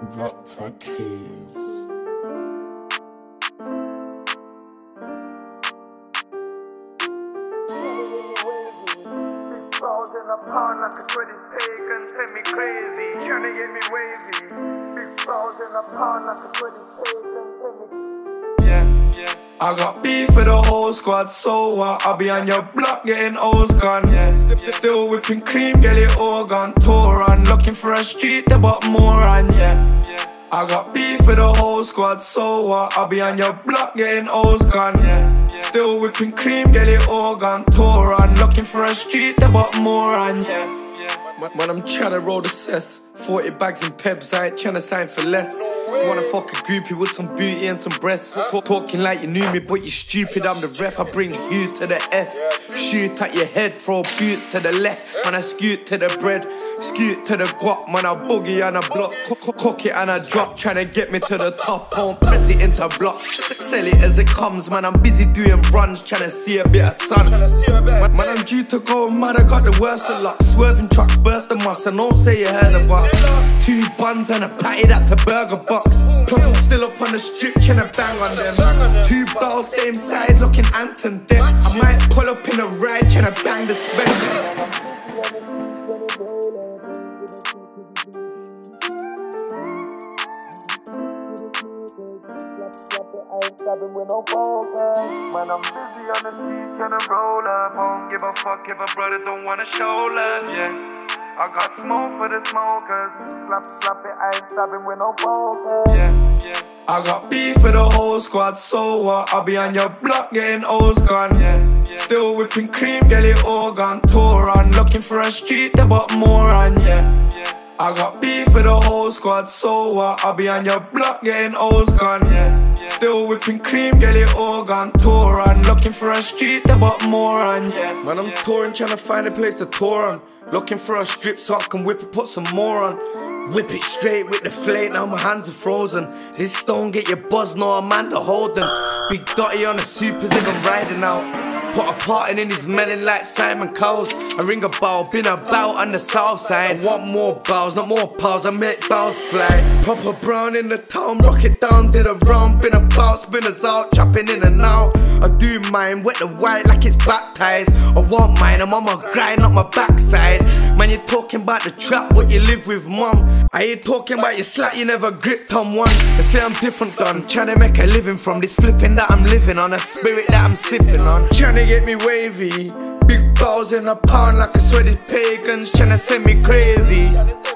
Dr. Keys. Balls in a pond like a British pagan, send me crazy, tryna get me wavy. Big balls in a pond like a British pagan, send me. Yeah. I got beef for the whole squad, so what? I'll be on your block getting O's gone. Still whipping cream, get it all gone. Tour on, looking for a street, there but more on, I got beef for the whole squad, so what? I'll be on your block getting O's gone. Still whipping cream, get it all gone. Tour on, looking for a street, there but more on, When I'm tryna roll the cess, 40 bags in pebs, I ain't tryna sign for less. You wanna fuck a groupie with some booty and some breasts. Talking like you knew me, but you stupid, I'm the ref. I bring you to the F. Shoot at your head, throw boots to the left. Man, I scoot to the bread, scoot to the guap. Man, I boogie and I block, cock it and I drop. Tryna get me to the top, won't press it into blocks. Sell it as it comes, man, I'm busy doing runs. Tryna see a bit of sun. Man, I'm due to go mad, I got the worst of luck. Swerving trucks, burst the muss, and don't say you heard of us. 2 buns and a patty, that's a burger box. Plus I'm still up on the strip, tryna bang on them. 2 bells, same size, looking Anton dead. I might pull up in a ride, tryna bang the spec. Stabbing with no poker. Man, I'm busy on the street tryna roll up. Won't give a fuck if a brother don't wanna show love, I got smoke for the smokers. Slap it, I ain't stabbing with no poker. I got beef for the whole squad, so what? I'll be on your block getting O's gone. Still whipping cream, get it all gone. Tour on, looking for a street, there but more on, I got beef for the whole squad, so what? I'll be on your block getting O's gone. Still whipping cream, get it all gone. Tour on, looking for a street, there but more on, Man, I'm touring, trying to find a place to tour on. Looking for a strip so I can whip it, put some more on. Whip it straight with the flake, now my hands are frozen. This stone get your buzz, no a man to hold them. Big Dotty on the supers if I'm riding out. Put a parting in his melon like Simon Cowles. I ring a bell, been about on the south side. I want more bows, not more pals, I make bows fly. Proper brown in the town, rock it down, did a round. Been about, spinners out, chopping in and out. I do mine, wet the white like it's baptized. I want mine, I'm on my grind, not my backside. Man, you're talking about the trap, what you live with, mum. I ain't talking about your slack, you never gripped on one. They say I'm different, done. Tryna make a living from this flipping that I'm living on. A spirit that I'm sipping on. Tryna get me wavy. Big balls in a pound like a Swedish pagans. Tryna send me crazy.